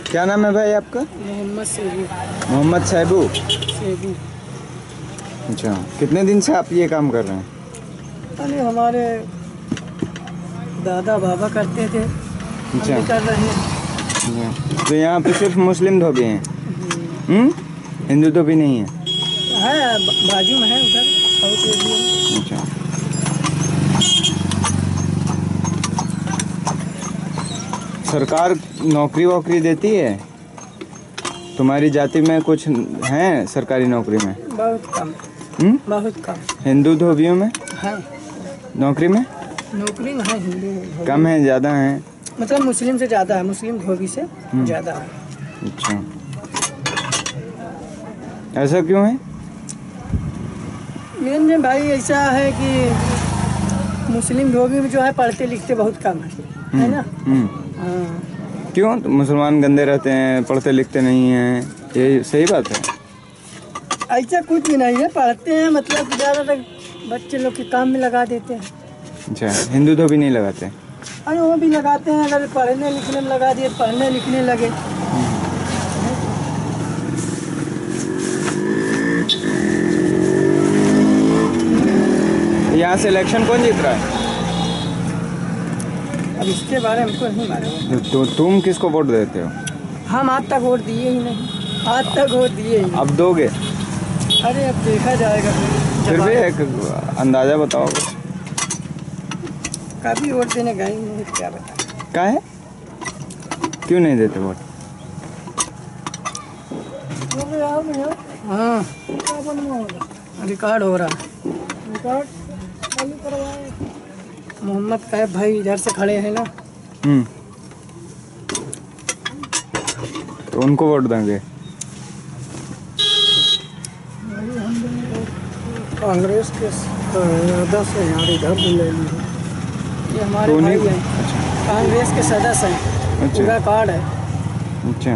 क्या नाम है भाई आपका? मोहम्मद सेबू। मोहम्मद सेबू। सेबू। अच्छा, कितने दिन से आप ये काम कर रहे हैं? अरे हमारे दादा बाबा करते थे, हम भी कर रहे हैं। तो यहाँ पे सिर्फ मुस्लिम धोबी हैं? हिंदू धोबी नहीं है? बाजू में है उधर साउथ एरिया में। अच्छा, सरकार नौकरी वोकरी देती है? तुम्हारी जाति में कुछ हैं सरकारी नौकरी में? बहुत कम। बहुत कम। हिंदू धोबियों में है नौकरी में? नौकरी में है हिंदू कम है ज़्यादा है? मतलब मुस्लिम से ज़्यादा है, मुस्लिम धोबी से ज़्यादा है। अच्छा, ऐसा क्यों है? मेन भाई ऐसा है कि मुस्लिम धोबी में जो है पढ़ते लिखते बहुत कम है ना। हाँ। क्यों? तो मुसलमान गंदे रहते हैं, पढ़ते लिखते नहीं हैं, ये सही बात है? ऐसा कुछ भी नहीं है, पढ़ते हैं मतलब ज़्यादातर बच्चे लोग के काम में लगा देते हैं। अच्छा, हिंदू धोबी नहीं लगाते? अरे वो भी लगाते हैं, अगर पढ़ने लिखने में लगा दिए पढ़ने लिखने लगे। यहाँ से इलेक्शन कौन जीत रहा है? अब इसके बारे में हमको नहीं मालूम। तो तुम किसको वोट देते हो? हम आज तक वोट दिए ही नहीं, आज तक वोट दिए ही नहीं। अब दोगे? अरे अब देखा जाएगा। फिर भी एक अंदाजा बताओ। कभी वोट देने गए ही नहीं, क्या बताएं। क्या है? क्यों नहीं देते वोट? हाँ, रिकॉर्ड हो रहा है। रिकॉर्ड चालू करवाए। मोहम्मद कैफ भाई इधर से खड़े हैं ना। तो उनको वोट देंगे? कांग्रेस के 10 है यार, इधर भी ले ली। ये हमारे भाई हैं। अच्छा। कांग्रेस के सदस्य हैं। अच्छा। पूरा कार्ड है। अच्छा।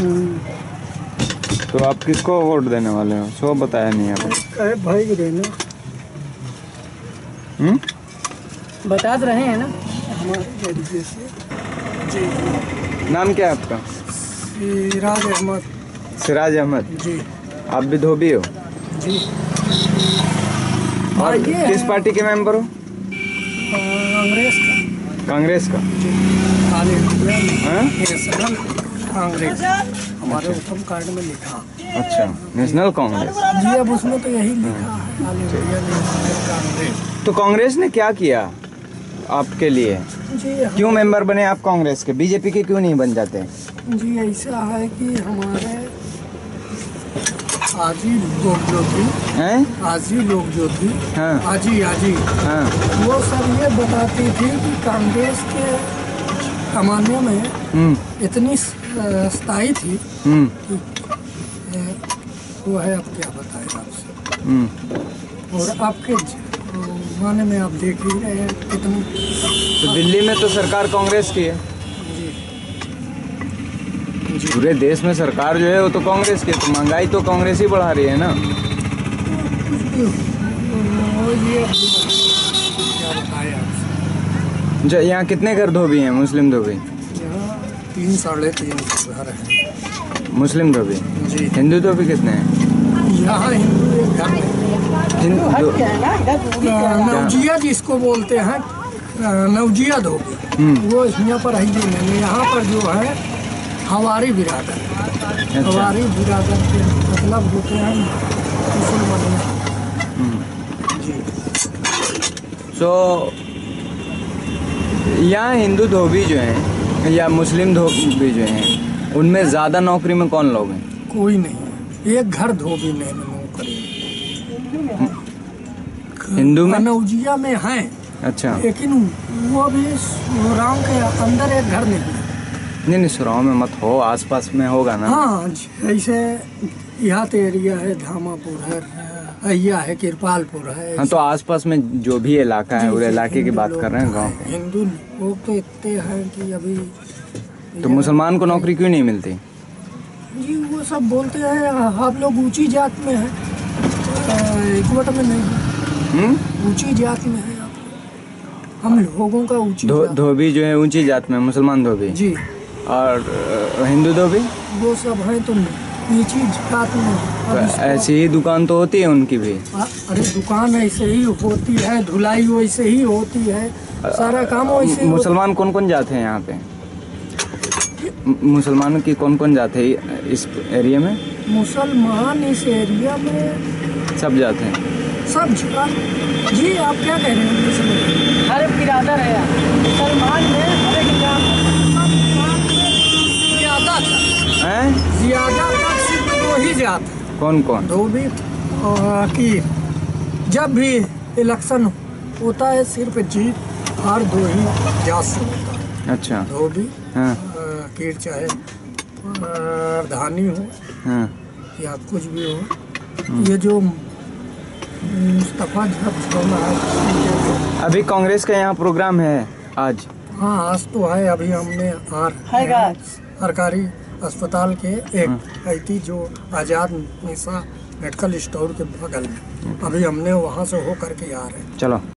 तो आप किसको वोट देने वाले हो? सो बताया नहीं आप। कैफ भाई को देना। बता तो रहे हैं ना हमारे से। जी। नाम क्या है आपका? सिराज अहमद। सिराज अहमद जी। आप भी धोबी हो? जी। और किस पार्टी के मेंबर हो? कांग्रेस का। कांग्रेस का? जी। नेशनल कांग्रेस हमारे उत्तम कार्ड में लिखा। अच्छा, नेशनल कांग्रेस। जी, अब उसमें तो यही लिखा है कांग्रेस। तो कांग्रेस ने क्या किया आपके लिए? जी, क्यों मेंबर बने आप कांग्रेस के? बीजेपी के क्यों नहीं बन जाते? जी ऐसा है कि हमारे आजी लोग जो थी, आजी लोग जो थी, हाँ। आजी हाँ। वो सब ये बताती थी कि कांग्रेस के कमाने में इतनी स्थायी थी कि वो है, अब क्या बताएं आपसे। और आपके माने में आप देख ही रहे हैं कितनी। तो दिल्ली में तो सरकार कांग्रेस की है। जी। पूरे देश में सरकार जो है वो तो कांग्रेस की है, तो महंगाई तो कांग्रेस ही बढ़ा रही है ना। अच्छा, यहाँ कितने घर धोबी हैं, मुस्लिम धोबी? यहाँ 3 साढ़े 3 घर हैं। मुस्लिम धोबी? जी। हिंदू धोबी कितने हैं? यहाँ हिंदू एक घर में। नवजिया जिसको बोलते हैं, नवजिया धोबी, वो यहाँ पर है नहीं। यहाँ पर जो है हमारी बिरादर। अच्छा। हमारी बिरादर के मतलब होते हैं मुसलमान। जी। यहाँ हिंदू धोबी जो हैं या मुस्लिम धोबी जो हैं, उनमें ज़्यादा नौकरी में कौन लोग हैं? कोई नहीं है, एक घर धोबी नहीं नौकरी। हिंदू में नवजिया में है। अच्छा। लेकिन वो भी राम के अंदर एक घर नहीं। सुराव में मत हो, आसपास में होगा ना। हाँ, ऐसे यहाँ तो एरिया है, धामापुर है, अहिया है, कृपालपुर है। हाँ, तो आसपास में जो भी इलाका है, उस इलाके की बात कर रहे हैं। गाँव हिंदू लोग तो इतने हैं कि अभी। तो मुसलमान को नौकरी क्यों नहीं मिलती? जी, वो सब बोलते हैं आप लोग ऊंची जात में हैं, इकवट में नहीं। ऊंची जात में है, हम लोगों का ऊंची। धोबी जो है ऊंची जात में, मुसलमान धोबी। जी। और हिंदू धोबी वो सब है तो नीची जात में। तो ऐसी ही दुकान तो होती है उनकी भी। अरे दुकान ऐसे ही होती है, धुलाई वैसे ही होती है, सारा काम वैसे ही। मुसलमान कौन कौन जाते हैं यहाँ पे? मुसलमानों की कौन कौन जाते हैं इस एरिया में? मुसलमान इस एरिया में सब जाते हैं। सब जी आप क्या कह रहे हैं? हर बिरादर है यहाँ। मुसलमान में हर एक ज्यादा सिर्फ दो ही जात है। कौन कौन? धोबी और की। जब भी इलेक्शन होता है सिर्फ जीत हार दो ही जात से होता है। अच्छा। धोबी हाँ। कीर चाहे धानी हो हाँ। या कुछ भी हो। ये जो मुस्तफा जब छोड़ा है। अभी कांग्रेस का यहाँ प्रोग्राम है आज? हाँ आज तो है। अभी हमने सरकारी अस्पताल के एक आई जो आज़ाद निशा मेडिकल स्टोर के बगल में, अभी हमने वहाँ से हो करके आ रहे हैं। चलो।